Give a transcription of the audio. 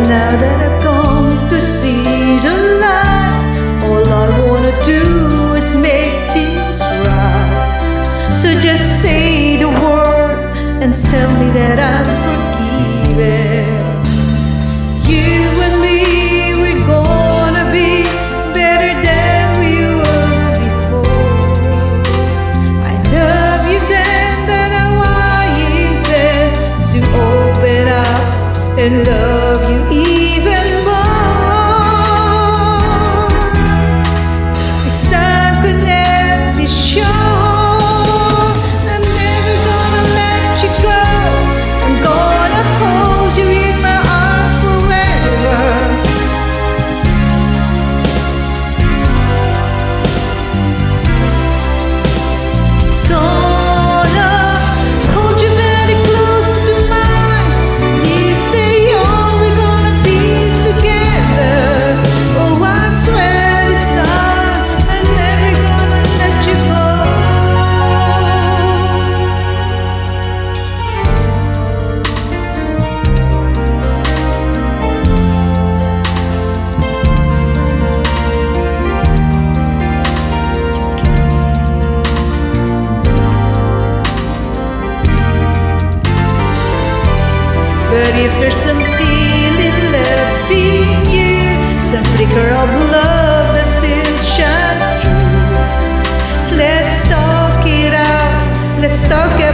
now that I've come to see the light, all I wanna do is make things right. So just say the word and tell me that I'm forgiven. You and me, we're gonna be better than we were before. I love you then, but I want you then to open up and love you even more. This time could never be sure. I'm never gonna let you go. I'm gonna hold you in my arms forever. Gonna hold you very close to mine. This day on, we're gonna be together. Oh, I swear this time I'm never gonna let you go. But if there's some feeling left in you, some flicker of love that still shines through, let's talk it out, let's talk it